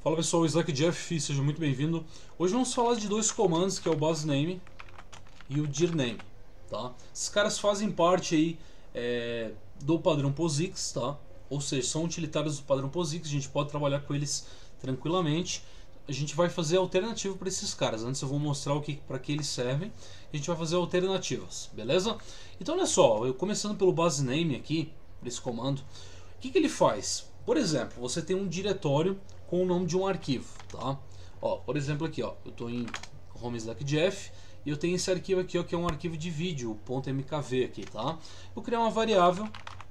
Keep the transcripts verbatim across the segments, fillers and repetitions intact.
Fala pessoal, Slack Jeff, seja muito bem-vindo. Hoje vamos falar de dois comandos, que é o baseName e o dirName, tá? Esses caras fazem parte aí é, do padrão POSIX, tá? Ou seja, são utilitários do padrão POSIX, a gente pode trabalhar com eles tranquilamente. A gente vai fazer alternativa para esses caras. Antes eu vou mostrar o que para que eles servem. A gente vai fazer alternativas, beleza? Então olha só, eu começando pelo baseName aqui, esse comando, o que, que ele faz? Por exemplo, você tem um diretório com o nome de um arquivo, tá? Ó, por exemplo aqui, ó, eu estou em Home Slack Jeff e eu tenho esse arquivo aqui, ó, que é um arquivo de vídeo, .mkv aqui, tá? Eu criar uma variável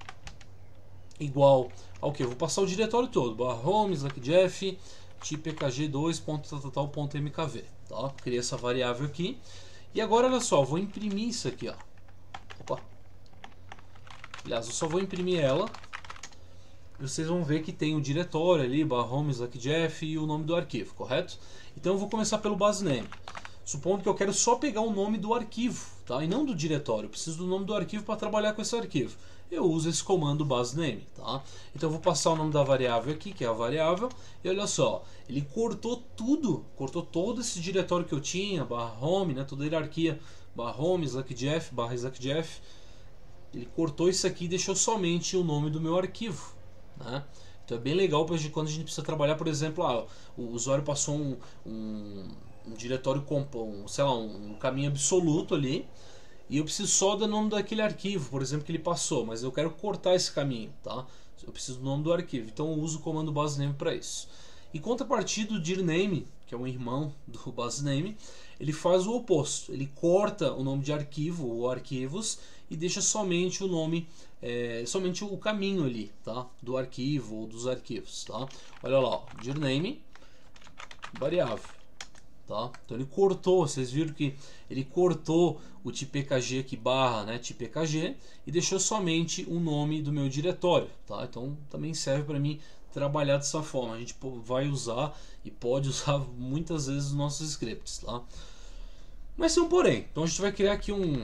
igual ao que? Eu vou passar o diretório todo, barra Home Slack Jeff tipkg dois ponto tal tal ponto mkv, tá? Criei essa variável aqui e agora olha só, eu vou imprimir isso aqui, ó. Opa. Aliás, eu só vou imprimir ela. Vocês vão ver que tem o diretório ali, barra Home Slack Jeff e o nome do arquivo, correto? Então eu vou começar pelo baseName. Supondo que eu quero só pegar o nome do arquivo, tá? E não do diretório. Eu preciso do nome do arquivo para trabalhar com esse arquivo. Eu uso esse comando baseName, tá? Então eu vou passar o nome da variável aqui, que é a variável, e olha só, ele cortou tudo, cortou todo esse diretório que eu tinha, barra home, né? Toda a hierarquia, barra home, Slack Jeff, barra Slack Jeff. Ele cortou isso aqui e deixou somente o nome do meu arquivo. Né? Então é bem legal para quando a gente precisa trabalhar, por exemplo, ah, o usuário passou um, um, um diretório, um, sei lá, um, um caminho absoluto ali e eu preciso só do nome daquele arquivo, por exemplo, que ele passou, mas eu quero cortar esse caminho, tá? Eu preciso do nome do arquivo, então eu uso o comando baseName para isso. Em contrapartida, o dirName, que é um irmão do baseName, ele faz o oposto, ele corta o nome de arquivo ou arquivos e deixa somente o nome, é, somente o caminho ali, tá? Do arquivo ou dos arquivos, tá? Olha lá, ó, dirName, variável, tá? Então ele cortou, vocês viram que ele cortou o tipkg aqui barra, né, tipkg e deixou somente o nome do meu diretório, tá? Então também serve para mim trabalhar dessa forma. A gente vai usar e pode usar muitas vezes os nossos scripts, tá? Mas tem um porém. Então a gente vai criar aqui um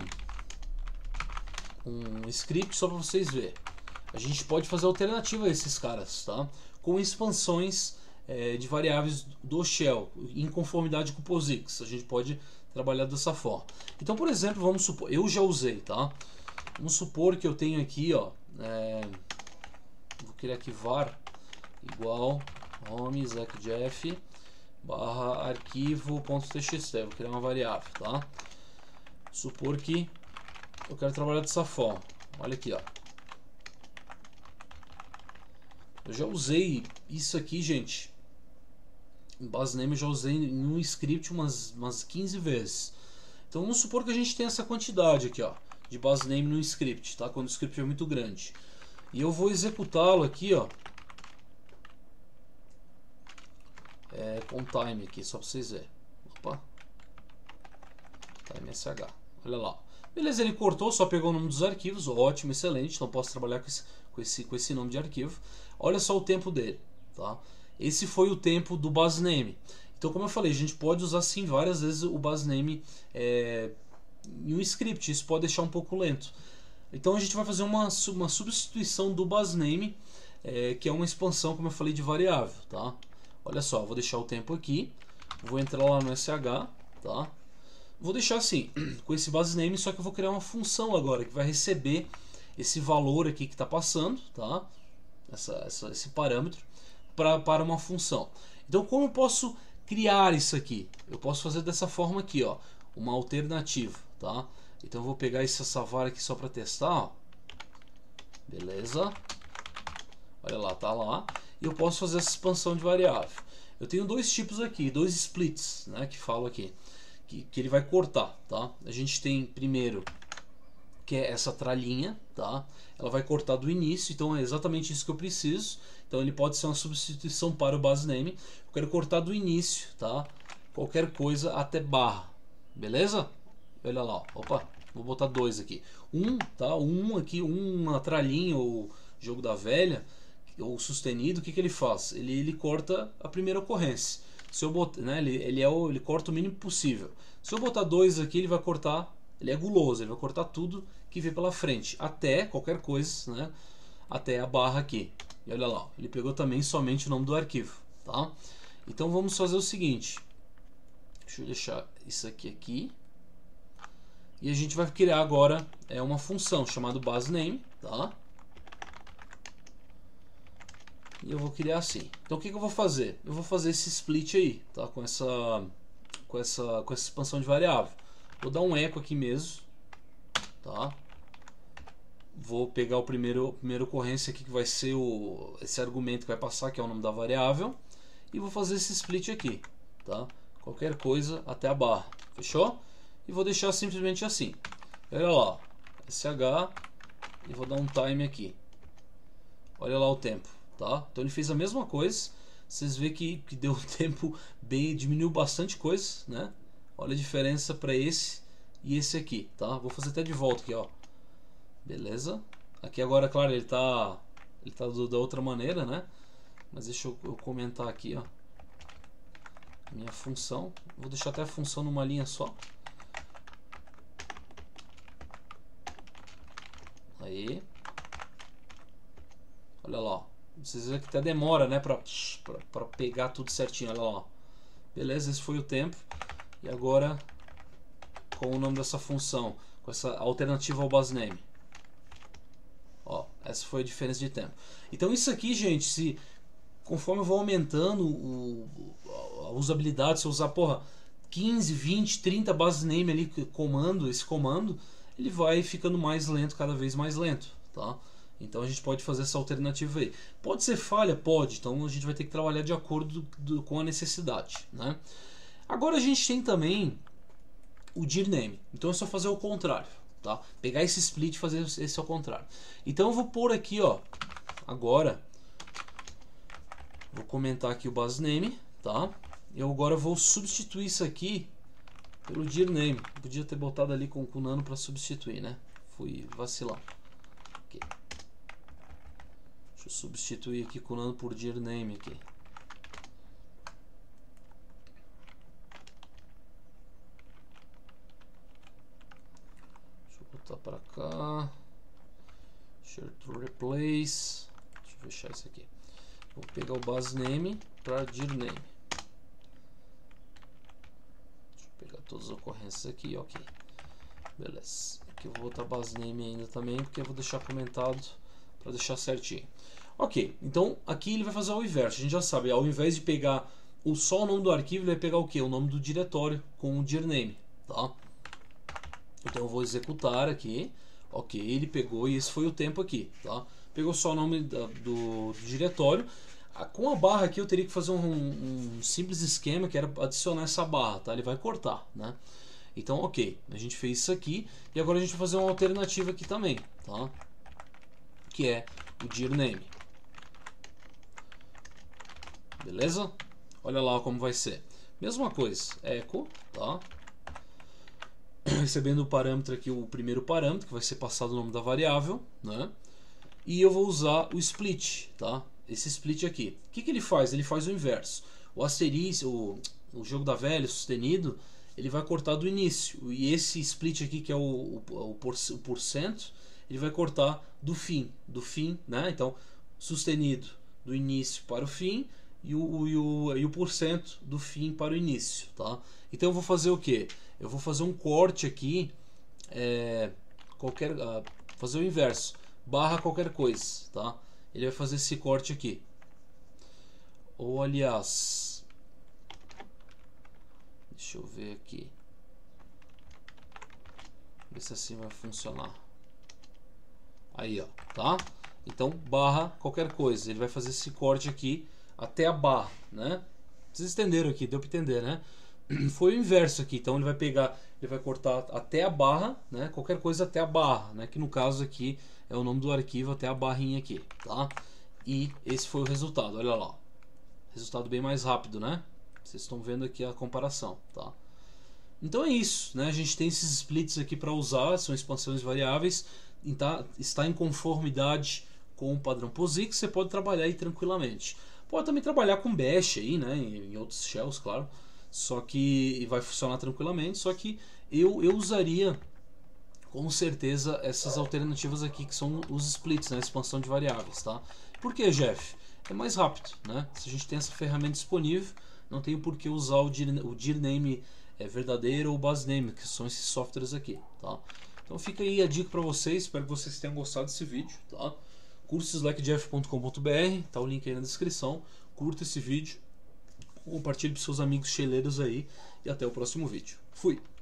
um script só para vocês verem. A gente pode fazer alternativa a esses caras, tá? Com expansões é, de variáveis do shell em conformidade com o POSIX. A gente pode trabalhar dessa forma. Então, por exemplo, vamos supor, eu já usei, tá? Vamos supor que eu tenho aqui, ó, é, vou criar aqui var igual home slack jeff barra arquivo.txt. Vou criar uma variável, tá? Supor que eu quero trabalhar dessa forma. Olha aqui, ó. Eu já usei isso aqui, gente. Em baseName eu já usei em um script umas, umas quinze vezes. Então vamos supor que a gente tem essa quantidade aqui, ó, de baseName no script, tá? Quando o script é muito grande. E eu vou executá-lo aqui, ó. É, com time aqui, só para vocês verem. Opa. Time sh. Olha lá. Beleza, ele cortou, só pegou o nome dos arquivos, ótimo, excelente, então posso trabalhar com esse, com esse, com esse nome de arquivo. Olha só o tempo dele, tá? Esse foi o tempo do baseName. Então, como eu falei, a gente pode usar sim várias vezes o baseName é, em um script, isso pode deixar um pouco lento. Então a gente vai fazer uma, uma substituição do baseName, é, que é uma expansão, como eu falei, de variável, tá? Olha só, vou deixar o tempo aqui, vou entrar lá no sh, tá? Vou deixar assim, com esse baseName, só que eu vou criar uma função agora que vai receber esse valor aqui que está passando, tá? Essa, essa, esse parâmetro pra, para uma função. Então, como eu posso criar isso aqui? Eu posso fazer dessa forma aqui, ó, uma alternativa, tá? Então eu vou pegar essa salvar aqui só para testar, ó. Beleza? Olha lá, tá lá. E eu posso fazer essa expansão de variável. Eu tenho dois tipos aqui, dois splits, né, que falo aqui. Que, que ele vai cortar, tá? A gente tem primeiro que é essa tralhinha, tá? Ela vai cortar do início, então é exatamente isso que eu preciso. Então ele pode ser uma substituição para o baseName. Eu quero cortar do início, tá? Qualquer coisa até barra, beleza? Olha lá, opa, vou botar dois aqui. Um, tá? Um aqui, uma tralhinha ou jogo da velha ou sustenido. O que que ele faz? Ele ele corta a primeira ocorrência. Se eu botar, né, ele, ele, é o, ele corta o mínimo possível. Se eu botar dois aqui, ele vai cortar, ele é guloso, ele vai cortar tudo que vem pela frente, até qualquer coisa, né, até a barra aqui. E olha lá, ele pegou também somente o nome do arquivo, tá? Então vamos fazer o seguinte. Deixa eu deixar isso aqui aqui. E a gente vai criar agora é, uma função chamada baseName, tá? E eu vou criar assim. Então o que, que eu vou fazer? Eu vou fazer esse split aí, tá? Com essa, com essa, com essa expansão de variável. Vou dar um eco aqui mesmo, tá? Vou pegar o primeiro, a primeira ocorrência aqui que vai ser o, esse argumento que vai passar, que é o nome da variável, e vou fazer esse split aqui, tá? Qualquer coisa até a barra, fechou? E vou deixar simplesmente assim. Olha lá, sh e vou dar um time aqui. Olha lá o tempo, tá? Então ele fez a mesma coisa. Vocês veem que, que deu um tempo bem, diminuiu bastante coisa, né? Olha a diferença para esse e esse aqui, tá? Vou fazer até de volta aqui, ó. Beleza? Aqui agora, claro, ele tá, ele tá do, da outra maneira, né? Mas deixa eu, eu comentar aqui, ó. Minha função. Vou deixar até a função numa linha só. Aí. Olha lá, ó. Vocês veem que até demora, né? Pra, pra, pra pegar tudo certinho. Olha lá, ó. Beleza, esse foi o tempo. E agora, com o nome dessa função, com essa alternativa ao baseName. Ó, essa foi a diferença de tempo. Então isso aqui, gente, se conforme eu vou aumentando o, a usabilidade, se eu usar, porra, quinze, vinte, trinta baseName ali, comando, esse comando, ele vai ficando mais lento, cada vez mais lento, tá? Então a gente pode fazer essa alternativa aí. Pode ser falha? Pode. Então a gente vai ter que trabalhar de acordo do, do, com a necessidade, né? Agora a gente tem também o dirName. Então é só fazer o contrário, tá? Pegar esse split e fazer esse ao contrário. Então eu vou pôr aqui, ó, agora vou comentar aqui o baseName, tá? Eu agora vou substituir isso aqui pelo dirName. Podia ter botado ali com o nano para substituir, né? Fui vacilar. Okay. Deixa eu substituir aqui com o nano por dirName aqui. Deixa eu botar para cá. Share to replace. Deixa eu fechar isso aqui. Vou pegar o baseName para dirName. Deixa eu pegar todas as ocorrências aqui, ok. Beleza. Aqui eu vou botar baseName ainda também, porque eu vou deixar comentado para deixar certinho. Ok, então aqui ele vai fazer o inverso. A gente já sabe, ao invés de pegar o, só o nome do arquivo, ele vai pegar o que? O nome do diretório com o dirName, tá? Então eu vou executar aqui. Ok, ele pegou e esse foi o tempo aqui, tá? Pegou só o nome da, do, do diretório. Com a barra aqui eu teria que fazer um, um simples esquema que era adicionar essa barra, tá? Ele vai cortar, né? Então, ok, a gente fez isso aqui e agora a gente vai fazer uma alternativa aqui também, tá? Que é o dirName. Beleza? Olha lá como vai ser. Mesma coisa, echo, tá? Recebendo o parâmetro aqui, o primeiro parâmetro, que vai ser passado o nome da variável, né? E eu vou usar o split, tá? Esse split aqui. O que, que ele faz? Ele faz o inverso. O asterisco, o, o jogo da velha, sustenido, ele vai cortar do início. E esse split aqui, que é o, o, o, por, o porcento, ele vai cortar do fim. Do fim, né? Então, sustenido do início para o fim e o, e o, e o porcento do fim para o início, tá? Então eu vou fazer o que? Eu vou fazer um corte aqui, é, qualquer, uh, fazer o inverso, barra qualquer coisa, tá? Ele vai fazer esse corte aqui. Ou aliás, deixa eu ver aqui, ver se assim vai funcionar. Aí, ó, tá? Então barra qualquer coisa, ele vai fazer esse corte aqui até a barra, né? Vocês entenderam aqui, deu para entender, né? Foi o inverso aqui, então ele vai pegar, ele vai cortar até a barra, né? Qualquer coisa até a barra, né? Que no caso aqui é o nome do arquivo até a barrinha aqui, tá? E esse foi o resultado, olha lá. Resultado bem mais rápido, né? Vocês estão vendo aqui a comparação, tá? Então é isso, né? A gente tem esses splits aqui para usar, são expansões variáveis, tá, está em conformidade com o padrão POSIX, você pode trabalhar aí tranquilamente. Pode também trabalhar com bash aí, né? Em, em outros shells, claro. Só que vai funcionar tranquilamente. Só que eu, eu usaria com certeza essas alternativas aqui que são os splits, né? Expansão de variáveis, tá? Por que, Jeff? É mais rápido, né? Se a gente tem essa ferramenta disponível, não tenho por que usar o dir, o dirname é, verdadeiro ou basename, que são esses softwares aqui, tá? Então fica aí a dica para vocês, espero que vocês tenham gostado desse vídeo, tá? curso slack jeff ponto com ponto br, tá o link aí na descrição. Curta esse vídeo, compartilhe para seus amigos cheleiros aí e até o próximo vídeo. Fui!